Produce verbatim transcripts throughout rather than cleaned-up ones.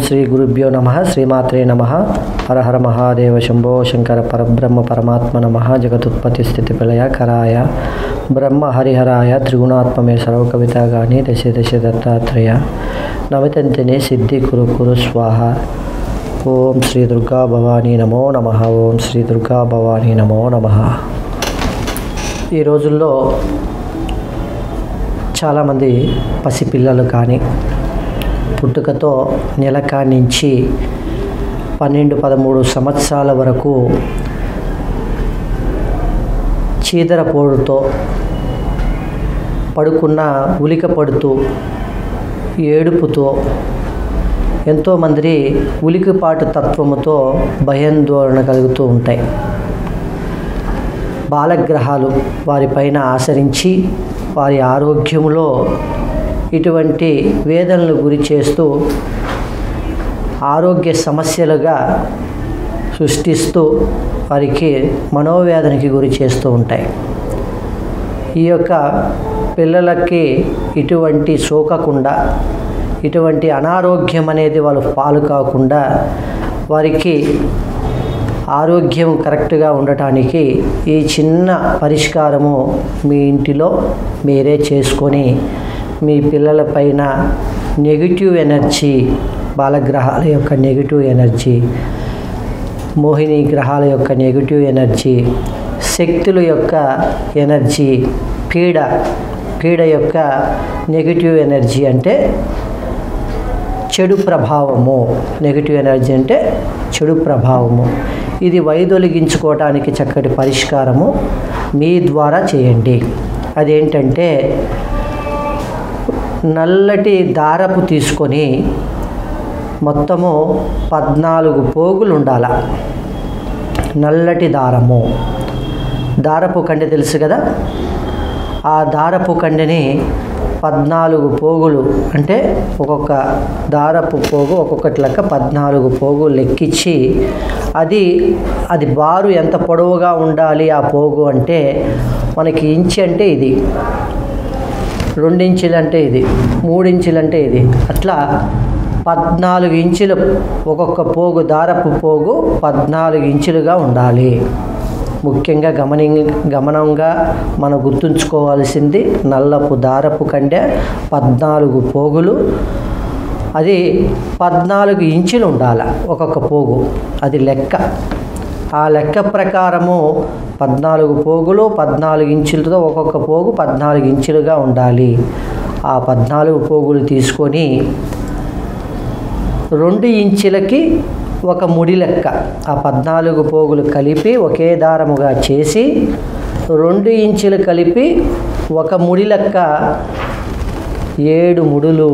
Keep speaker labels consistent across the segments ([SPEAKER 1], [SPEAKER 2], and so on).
[SPEAKER 1] శ్రీ గురుభ్యో నమః శ్రీమాత్రే నమః హర హర మహాదేవ శంభో శంకర పరబ్రహ్మ పరమాత్మ నమః జగతుత్పత్తి స్థితి ప్రళయ కరాయ బ్రహ్మ హరిహరాయ త్రిగుణాత్మమే సర్వకవితాగాని దశ దశ దత్తాత్రేయ నమితంతిని సిద్ధి కురు కురు స్వాహ. ఓం శ్రీ దుర్గా భవానీ నమో నమః. ఓం శ్రీ దుర్గా భవానీ నమో నమః. ఈ రోజుల్లో చాలామంది పసిపిల్లలు కానీ పుట్టుకతో నెల కానించి పన్నెండు పదమూడు సంవత్సరాల వరకు చీదరపోడుతో పడుకున్న ఉలిక పడుతూ ఏడుపుతో ఎంతోమంది ఉలికిపాటు తత్వముతో భయాందోళన కలుగుతూ ఉంటాయి. బాలగ్రహాలు వారిపైన ఆచరించి వారి ఆరోగ్యములో ఇటువంటి వేదనలు గురి చేస్తూ ఆరోగ్య సమస్యలుగా సృష్టిస్తూ వారికి మనోవేదనకి గురి చేస్తూ ఉంటాయి. ఈ యొక్క పిల్లలకి ఇటువంటి సోకకుండా ఇటువంటి అనారోగ్యం అనేది వాళ్ళు పాలు కాకుండా వారికి ఆరోగ్యం కరెక్ట్గా ఉండటానికి ఈ చిన్న పరిష్కారము మీ ఇంటిలో మీరే చేసుకొని మీ పిల్లల పైన నెగిటివ్ ఎనర్జీ, బాలగ్రహాల యొక్క నెగిటివ్ ఎనర్జీ, మోహిని గ్రహాల యొక్క నెగిటివ్ ఎనర్జీ, శక్తుల యొక్క ఎనర్జీ, పీడ పీడ యొక్క నెగిటివ్ ఎనర్జీ అంటే చెడు ప్రభావము. నెగిటివ్ ఎనర్జీ అంటే చెడు ప్రభావము. ఇది వైదొలిగించుకోవటానికి చక్కటి పరిష్కారము మీ ద్వారా చేయండి. అదేంటంటే నల్లటి దారపు తీసుకొని మొత్తము పద్నాలుగు పోగులు ఉండాల. నల్లటి దారము, దారపు కండె తెలుసు కదా, ఆ దారపు కండెని పద్నాలుగు పోగులు అంటే ఒక్కొక్క దారపు పోగు ఒక్కొక్కటి లెక్క పద్నాలుగు పోగులు లెక్కించి అది అది బారు ఎంత పొడవుగా ఉండాలి ఆ పోగు అంటే మనకి ఇంచి అంటే ఇది, రెండించులు అంటే ఇది, మూడించులు అంటే ఇది, అట్లా పద్నాలుగు ఇంచులు ఒక్కొక్క పోగు దారపు పోగు పద్నాలుగు ఇంచులుగా ఉండాలి. ముఖ్యంగా గమని గమనంగా మనం గుర్తుంచుకోవాల్సింది నల్లపు దారపు కంటే పద్నాలుగు పోగులు, అది పద్నాలుగు ఇంచులు ఉండాలి ఒక్కొక్క పోగు. అది లెక్క. ఆ లెక్క ప్రకారము పద్నాలుగు పోగులు పద్నాలుగు ఇంచులతో ఒక్కొక్క పోగు పద్నాలుగు ఇంచులుగా ఉండాలి. ఆ పద్నాలుగు పోగులు తీసుకొని రెండు ఇంచులకి ఒక ముడి లెక్క ఆ పద్నాలుగు పోగులు కలిపి ఒకే దారముగా చేసి రెండు ఇంచులు కలిపి ఒక ముడి లెక్క ఏడు ముడులు,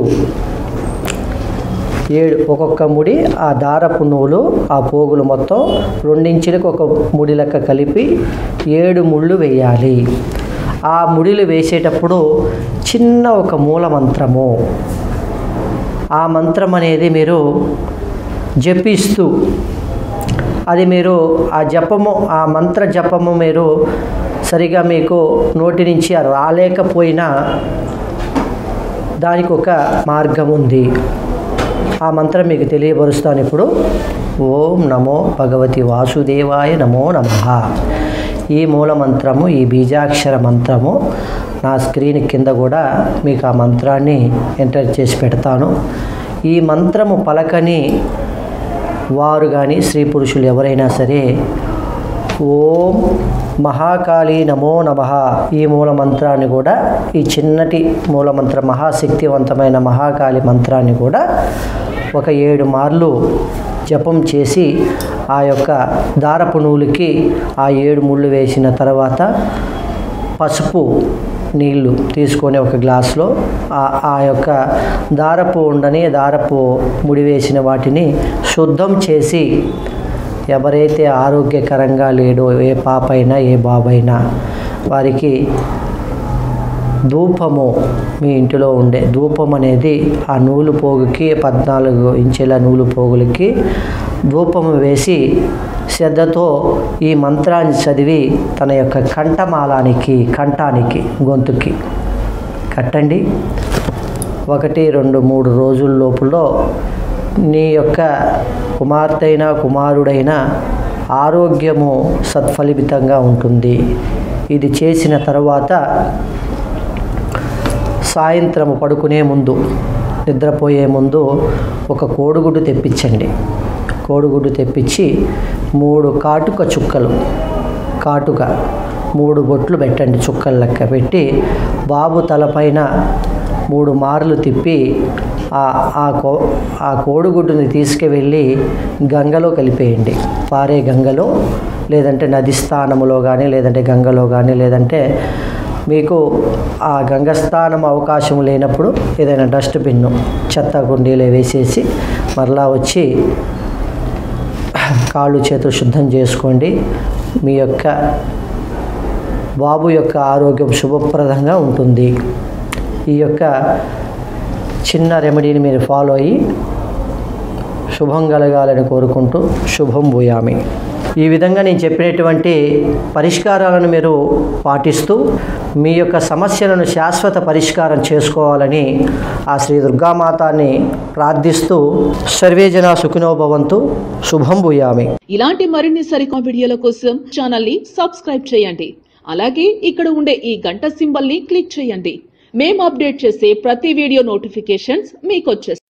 [SPEAKER 1] ఏడు ఒక్కొక్క ముడి ఆ దారపు నూలు ఆ పోగులు మొత్తం రెండించులకు ఒక ముడి లెక్క కలిపి ఏడు ముళ్ళు వేయాలి. ఆ ముడిలు వేసేటప్పుడు చిన్న ఒక మూల మంత్రము, ఆ మంత్రం అనేది మీరు జపిస్తూ అది మీరు ఆ జపము ఆ మంత్ర జపము మీరు సరిగా మీకు నోటి నుంచి రాలేకపోయినా దానికి ఒక మార్గం ఉంది. ఆ మంత్రం మీకు తెలియపరుస్తాను ఇప్పుడు. ఓం నమో భగవతి వాసుదేవాయ నమో నమః. ఈ మూల మంత్రము, ఈ బీజాక్షర మంత్రము నా స్క్రీన్ కింద కూడా మీకు ఆ మంత్రాన్ని ఎంటర్ చేసి పెడతాను. ఈ మంత్రము పలకని వారు కానీ స్త్రీ పురుషులు ఎవరైనా సరే ఓం మహాకాళీ నమో నమః ఈ మూల మంత్రాన్ని కూడా, ఈ చిన్నటి మూల మంత్రం మహాశక్తివంతమైన మహాకాళి మంత్రాన్ని కూడా ఒక ఏడు మార్లు జపం చేసి ఆ యొక్క దారపు నూలుకి ఆ ఏడు ముళ్ళు వేసిన తర్వాత పసుపు నీళ్ళు తీసుకొని ఒక గ్లాసులో ఆ యొక్క దారపు ఉండని దారపు ముడి వేసిన వాటిని శుద్ధం చేసి ఎవరైతే ఆరోగ్యకరంగా లేడో ఏ పాపైనా ఏ బాబైనా వారికి ధూపము, మీ ఇంటిలో ఉండే ధూపం అనేది ఆ నూలు పోగుకి పద్నాలుగు ఇంచుల నూలు పోగులకి ధూపము వేసి శ్రద్ధతో ఈ మంత్రాన్ని చదివి తన యొక్క కంఠమాలానికి కంఠానికి గొంతుకి కట్టండి. ఒకటి రెండు మూడు రోజుల లోపల నీ యొక్క కుమార్తె అయినా కుమారుడైనా ఆరోగ్యము సత్ఫలితంగా ఉంటుంది. ఇది చేసిన తర్వాత సాయంత్రం పడుకునే ముందు, నిద్రపోయే ముందు ఒక కోడిగుడ్డు తెప్పించండి. కోడిగుడ్డు తెప్పించి మూడు కాటుక చుక్కలు, కాటుక మూడు బొట్లు పెట్టండి. చుక్కలు లెక్క పెట్టి బాబు తలపైన మూడు మార్లు తిప్పి ఆ కో ఆ కోడిగుడ్డుని తీసుకువెళ్ళి గంగలో కలిపేయండి. పారే గంగలో, లేదంటే నది స్థానములో కానీ, లేదంటే గంగలో కానీ, లేదంటే మీకు ఆ గంగస్థానం అవకాశం లేనప్పుడు ఏదైనా డస్ట్బిన్ను, చెత్త కుండీలో వేసేసి మరలా వచ్చి కాళ్ళు చేతులు శుద్ధం చేసుకోండి. మీ యొక్క బాబు యొక్క ఆరోగ్యం శుభప్రదంగా ఉంటుంది. ఈ యొక్క చిన్న రెమెడీని మీరు ఫాలో అయ్యి శుభం కలగాలని కోరుకుంటూ శుభం భూయామి. ఈ విధంగా నేను చెప్పినటువంటి పరిష్కారాలను మీరు పాటిస్తూ మీ యొక్క సమస్యలను శాశ్వత పరిష్కారం చేసుకోవాలని ఆ శ్రీ దుర్గామాతాన్ని ప్రార్థిస్తూ సర్వే జనా సుఖినో భవంతు. శుభం భూయామి.
[SPEAKER 2] ఇలాంటి మరిన్ని సరికొత్త వీడియోల కోసం ఛానల్ ని సబ్స్క్రైబ్ చేయండి. అలాగే ఇక్కడ ఉండే ఈ గంట సింబల్ ని క్లిక్ చేయండి. మేము అప్డేట్ చేసే ప్రతి వీడియో నోటిఫికేషన్స్ మీకు వచ్చేస్తాయి.